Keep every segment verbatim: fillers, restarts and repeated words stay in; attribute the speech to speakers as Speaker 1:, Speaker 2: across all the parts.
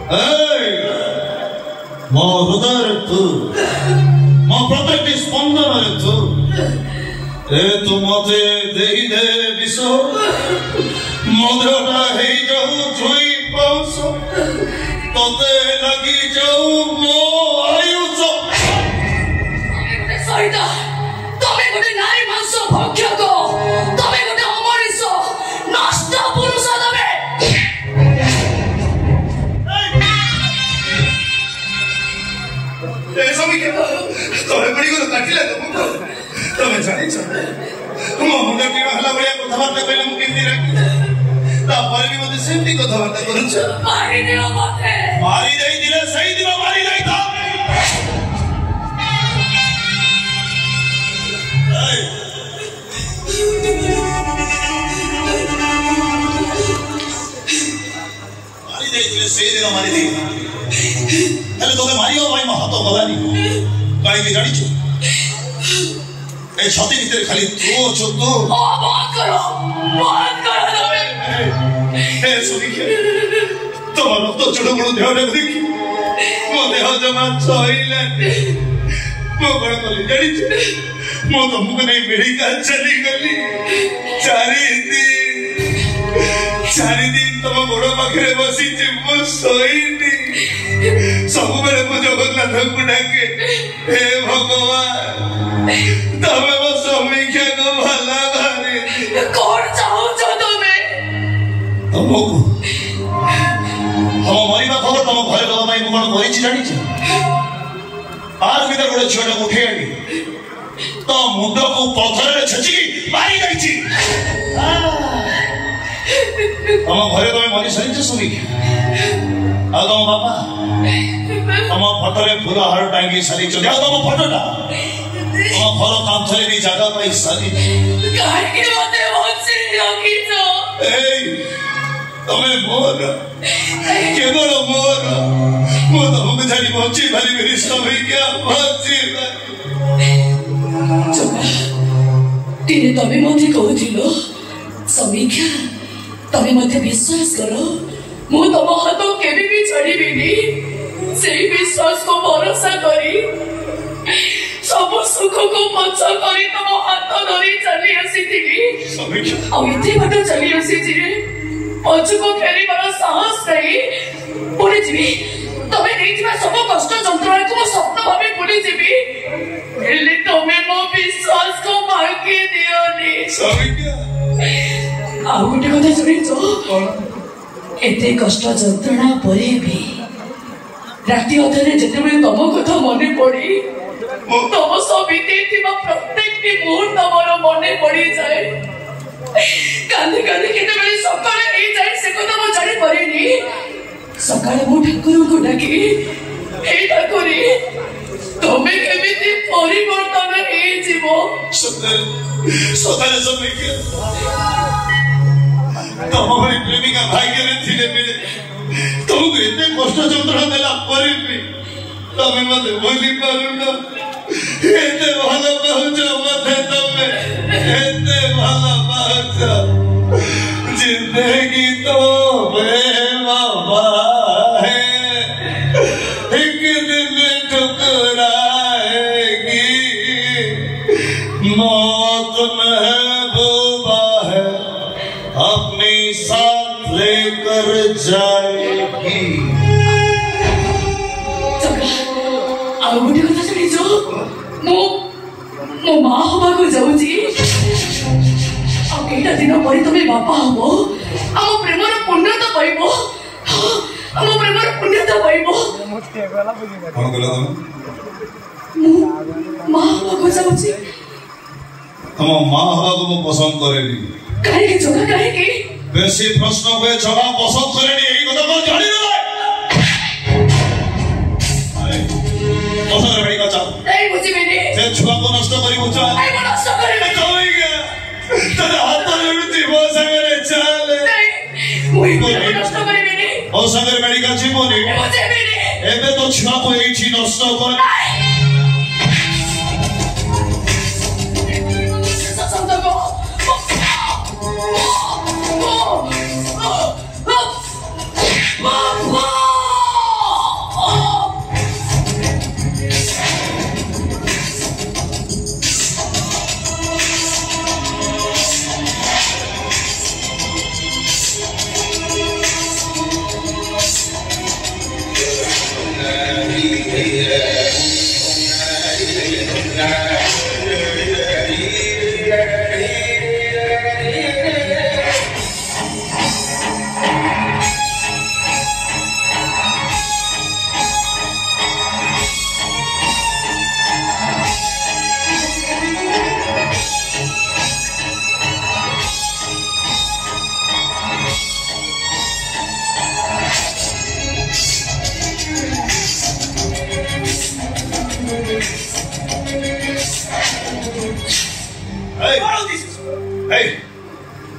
Speaker 1: ମୋ ହୃଦୟରେ ତୁ, ମୋ ପ୍ରତ୍ୟେକଟି ସ୍ପନ୍ଦନରେ ତୁ। ଏ ତୁ ମତେ ଦେଇଦେ ବିଷ, ମୋ ଦେହଟା ହେଇଯାଉ ଛୁଇଁ ପାଉସ, ତତେ ଲାଗି ଯାଉ ମୋ ଆୟୁଷ।
Speaker 2: ସହିତ ତମେ ଗୋଟେ ନାରୀ ମାଂସ ଭକ୍ଷକ, ତମେ ଗୋଟେ ଅମଣିଷ, ନଷ୍ଟ ପୁରୁଷ ତମେ।
Speaker 1: ତମେ ପଡ଼ିଗଲ କାଟିଲା ତମକୁ। ତମେ ଜାଣିଛ ମୋ ମୁଣ୍ଡ କିଣା ହେଲା ଭଳିଆ କଥାବାର୍ତ୍ତା କହିଲେ ମୁଁ କେମିତି ରାଗି, ତାପରେ ବି ମତେ ସେମିତି କଥାବାର୍ତ୍ତା କରୁଛ।
Speaker 2: ମାରିଦିଅ ମତେ।
Speaker 1: ମାରି ଦେଇଥିଲେ ସେଇଦିନ ମାରି ଯାଇଥାନ୍ତି। ମାରି ଦେଇଥିଲେ ସେଇଦିନ ମାରି ଦେଇଥାନ୍ତି। ହେଲେ ତୋତେ ମାରିବା ପାଇଁ ମୋ ହାତ ଗଲାନି। କାହିଁକି ଜାଣିଛୁ? ଏ ଛାତି ଭିତରେ ଖାଲି ତୁ ଅଛୁ। ତୁ ତମ ରକ୍ତ ଚୁଡ଼ଗୁଣ ଦେହଟାକୁ ଦେଖି ମୋ ଦେହ ଜମା ସହିଲାନି। ମୁଁ କଣ କଲି ଜାଣିଛୁ? ମୁଁ ତମକୁ ନେଇ ମେଡିକାଲ ଚାଲିଗଲି। ଚାରି ଦିନ ଚାରି ଦିନ ତମ ଗୋଡ ପାଖରେ ବସିଛି, ମୁଁ ଶୋଇନି। ସବୁବେଳେ ମୁଁ ଜଗନ୍ନାଥଙ୍କୁ ଡାକେ, ହେ ଭଗବାନ ତମେ ମୋ ସମୀକ୍ଷାକୁ ଭଲ କରି।
Speaker 2: କଣ ଚାହୁଁଛ ତମେ?
Speaker 1: ତମକୁ ତମ ମରିବା ଖବର ତମ ଘରେ ଦବା ପାଇଁ ମୁଁ କଣ କରିଛି ଜାଣିଛ? ଆର ଭିତରେ ଗୋଟେ ଝିଅଟାକୁ ଉଠେଇ ଆଣି ତ ମୁଣ୍ଡକୁ ପଥରରେ ଛେଚିକି ମାରି ଯାଇଛି। ତମ ଘରେ ତମେ ମରି ସାରିଛ ସମୀକ୍ଷା। ଆଉ ତମ ବାପା ତମ ଫଟୋରେ ଫୁଲ ହାର ଟାଙ୍ଗି ସାରିଛନ୍ତି। ଆଉ ତମ ଫଟୋଟା ତମ ଘର କାନ୍ଥରେ ବି ଜାଗା ପାଇ ସାରିଛି। ଏଇ ତମେ ମୋର, କେବଳ ମୋର। ମୁଁ ତମକୁ ଛାଡ଼ି ବଞ୍ଚି ପାରିବିନି ସମୀକ୍ଷା, ବଞ୍ଚି
Speaker 2: ଦିନେ ତମେ ମତେ କହୁଥିଲ ସମୀକ୍ଷା ତମେ ମତେ ବିଶ୍ୱାସ କର, ମୁଁ ତମ ହାତ କେବେ ବି ଛାଡ଼ିବିନି। ସେଇ ବିଶ୍ୱାସକୁ ଭରସା କରି ସବୁ ସୁଖକୁ ପଛ କରି ତମ ହାତ ଧରି ଚାଲି ଆସିଥିଲି। ଆଉ ଏତେ ବାଟ ଚାଲି ଆସିଛି ଯେ ପଛକୁ ଫେରିବାର ସାହସ ନାହିଁ। ଭୁଲିଯିବି ତମେ ନେଇଥିବା ସବୁ କଷ୍ଟ ଯନ୍ତ୍ରଣାକୁ ମୁଁ ସ୍ୱପ୍ନ ଭାବେ ଭୁଲିଯିବି। ହେଲେ ତମେ ମୋ ବିଶ୍ୱାସକୁ ଭାଙ୍ଗି ଦିଅନି। ଆଉ ଗୋଟେ କଥା ଶୁଣିଛ? ଏତେ କଷ୍ଟ ଯନ୍ତ୍ରଣା ପରେ ବି ରାତି ଅଧରେ ଯେତେବେଳେ ତମ କଥା ମନେ ପଡି ତମ ସହ ବିତେଇଥିବା ପ୍ରତ୍ୟେକଟି ମୁହୂର୍ତ୍ତ ମୋର ମନେ ପଡିଯାଏ। କାନ୍ଦି କାନ୍ଦି କେତେବେଳେ ସକାଳ ହେଇଯାଏ ସେ କଥା ମୁଁ ଜାଣିପାରେନି। ସକାଳେ ମୁଁ ଠାକୁରଙ୍କୁ ଡାକି, ହେ ଠାକୁରୀ ତମେ କେମିତି ପରିବର୍ତ୍ତନ ହେଇଯିବ।
Speaker 1: ସତରେ ସମୀକ୍ଷା ତମ ଭଳି ପ୍ରେମିକା ଭାଗ୍ୟରେ ଥିଲେ ମିଳେ। ତମକୁ ଏତେ କଷ୍ଟ ଯନ୍ତ୍ରଣା ଦେଲା ପରେ ବି ତମେ ମତେ ଭୁଲି ପାରୁନ। ଏତେ ଭଲ ପାଉଛ ମତେ, ତମେ ଏତେ ଭଲ ପାଉଛ। जिंदगी तो बेवफा है, एक दिन ठुकराएगी। मौत महबूबा है, अपने साथ लेकर जाएगी।
Speaker 2: ଆଉ ଗୋଟେ କଥା ଶୁଣିଛ? ମୁଁ ମୋ ମା ହବାକୁ ଯାଉଛି। ଆଉ କେଇଟା ଦିନ ପରେ ତମେ ବାପା ହବ। ଆମ ପ୍ରେମର ପୂର୍ଣ୍ଣତା ପାଇବ। ଆମ ପ୍ରେମର ପୂର୍ଣ୍ଣତା ପାଇବ।
Speaker 1: କଣ କହିଲ ତମେ?
Speaker 2: ମୁଁ ମା ହବାକୁ ଯାଉଛି।
Speaker 1: ତମ ମା ହବାକୁ ମୁଁ ପସନ୍ଦ କରେନି।
Speaker 2: କାହିଁକି ଜଗା? କାହିଁକି?
Speaker 1: ବେଶୀ ପ୍ରଶ୍ନ ହୁଏ, ଜଗା ପସନ୍ଦ କରେନି। ଏଇ କଥା କଣ ଜାଣିନ? ପସନ୍ଦ ମେଡିକାଲ ଚାଲ।
Speaker 2: ଏଇ ବୁଝିବିନି।
Speaker 1: ସେ ଛୁଆକୁ ନଷ୍ଟ କରିବୁ ଚାଲ।
Speaker 2: ଏଇ ମୁଁ ନଷ୍ଟ କରିବି।
Speaker 1: ତୋର ହାତ ଯୋଡୁଛି, ମୋ ସାଙ୍ଗରେ ଚାଲେ।
Speaker 2: ମୁଁ ନଷ୍ଟ କରିବିନି।
Speaker 1: ମୋ ସାଙ୍ଗରେ ମେଡିକାଲ ଯିବୁନି। ଏବେ ତ ଛୁଆକୁ ଏଇଠି ନଷ୍ଟ କର।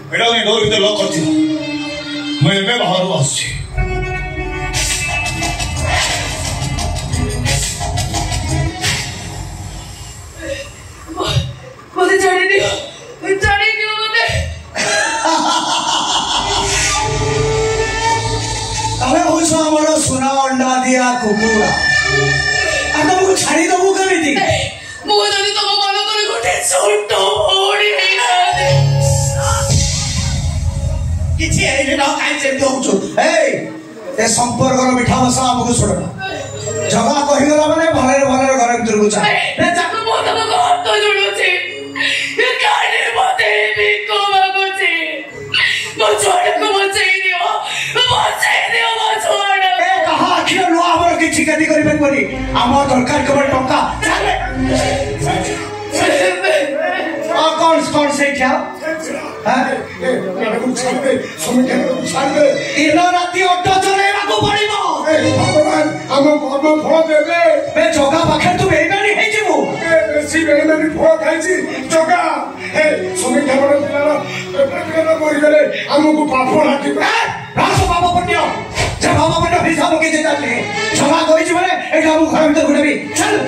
Speaker 1: एटा ने डोर भीतर लॉक करछि मैं मैं बाहर आछि
Speaker 2: मुझे जाने दियो जाने दियो मुझे
Speaker 3: तमे होइस हमर सोना अंडा दिया कुकुरा आ तुमको छाड़ी दबु केमिति
Speaker 2: मो जदी तम मन करे गोटे छोट ओडी हेला
Speaker 3: किछि एइ न काई से दउछु ए ए संपर्क रो मिठा बसा हमको छोड़ना जगह कहि गला माने भले भले घर भीतर को जा
Speaker 2: ए जाको मो तम को हाथ जोड़ो छे ये काने मते भी को मागो छे मो छोड़ को बचाई दियो बचाई दियो मो छोड़
Speaker 3: ए कहा आखिर नो हमर किछि गति करि परबनी हमर दरकार केवल टका चाले आ कौन कौन से क्या हां ए केना को छाड़ दे समय केना को छाड़ दे दिन राति ऑटो चलेबा को पड़िबो ए भगवान हम हम फळ देबे बे जगा पाखे तू बेइमानी हे जिवु ए बेसी बेइमानी फळ खाइछि जगा ए समय केना दिलाला केना मरि गेले हमको पाप लागी रास बाबा पट्टियो जे बाबा पट्टियो हिसाब के जे जाते जगा कोइ जिवले एटा हम घर भीतर घुरबी चल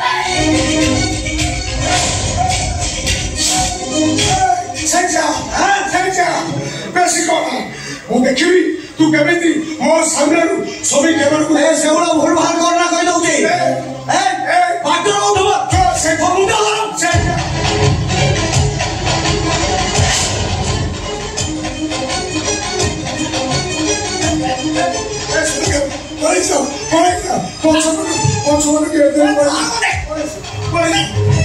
Speaker 3: सच्चा हां सच्चा बेसी कोना मु देखिबी तू केमिति मो सामने सभी केवल को ए सेवड़ा भूल भाल करना कहि दउते ए ए पाटर उठब तो से मुंडा गरम से पैसा पैसा पैसा पैसा के दे पैसा